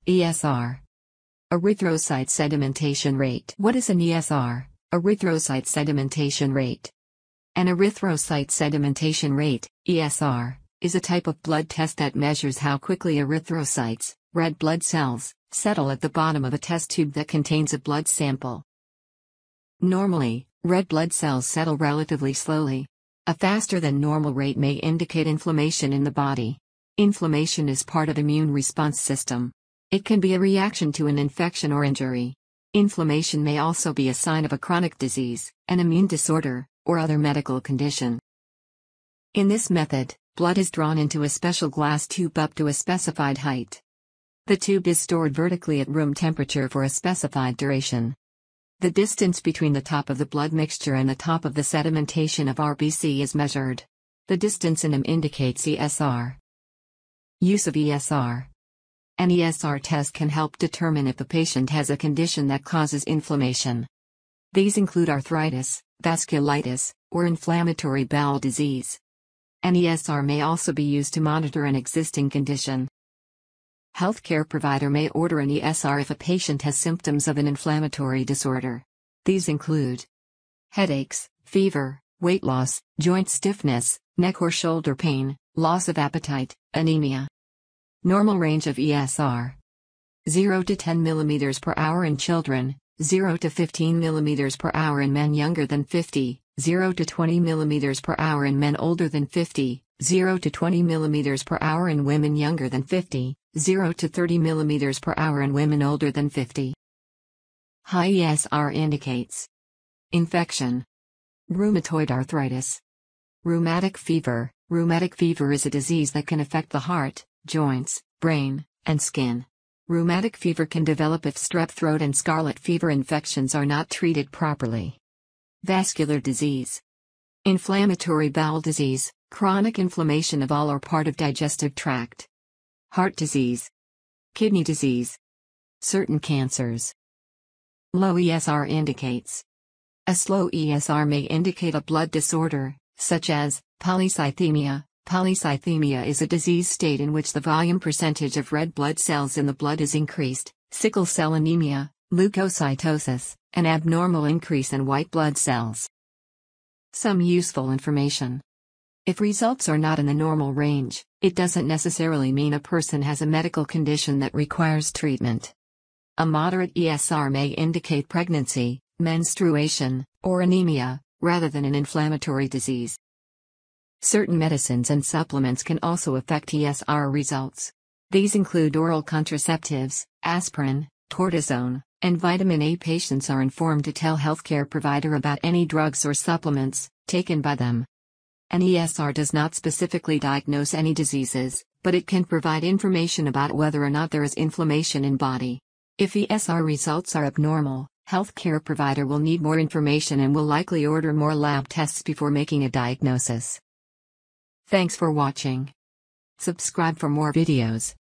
ESR. Erythrocyte sedimentation rate. What is an ESR, erythrocyte sedimentation rate? An erythrocyte sedimentation rate, ESR, is a type of blood test that measures how quickly erythrocytes, red blood cells, settle at the bottom of a test tube that contains a blood sample. Normally, red blood cells settle relatively slowly. A faster than normal rate may indicate inflammation in the body. Inflammation is part of the immune response system. It can be a reaction to an infection or injury. Inflammation may also be a sign of a chronic disease, an immune disorder, or other medical condition. In this method, blood is drawn into a special glass tube up to a specified height. The tube is stored vertically at room temperature for a specified duration. The distance between the top of the blood mixture and the top of the sedimentation of RBC is measured. The distance in them indicates ESR. Use of ESR. An ESR test can help determine if the patient has a condition that causes inflammation. These include arthritis, vasculitis, or inflammatory bowel disease. An ESR may also be used to monitor an existing condition. Healthcare provider may order an ESR if a patient has symptoms of an inflammatory disorder. These include headaches, fever, weight loss, joint stiffness, neck or shoulder pain, loss of appetite, anemia. Normal range of ESR: 0 to 10 mm per hour in children, 0 to 15 mm per hour in men younger than 50, 0 to 20 mm per hour in men older than 50, 0 to 20 mm per hour in women younger than 50, 0 to 30 mm per hour in women older than 50. High ESR indicates infection, rheumatoid arthritis, rheumatic fever. Rheumatic fever is a disease that can affect the heart, joints, brain, and skin. Rheumatic fever can develop if strep throat and scarlet fever infections are not treated properly. Vascular disease, inflammatory bowel disease, chronic inflammation of all or part of digestive tract. Heart disease, kidney disease, certain cancers. Low ESR indicates. A slow ESR may indicate a blood disorder, such as polycythemia. Polycythemia is a disease state in which the volume percentage of red blood cells in the blood is increased, sickle cell anemia, leukocytosis, an abnormal increase in white blood cells. Some useful information. If results are not in the normal range, it doesn't necessarily mean a person has a medical condition that requires treatment. A moderate ESR may indicate pregnancy, menstruation, or anemia, rather than an inflammatory disease. Certain medicines and supplements can also affect ESR results. These include oral contraceptives, aspirin, cortisone, and vitamin A. Patients are informed to tell healthcare provider about any drugs or supplements taken by them. An ESR does not specifically diagnose any diseases, but it can provide information about whether or not there is inflammation in body. If ESR results are abnormal, healthcare provider will need more information and will likely order more lab tests before making a diagnosis. Thanks for watching. Subscribe for more videos.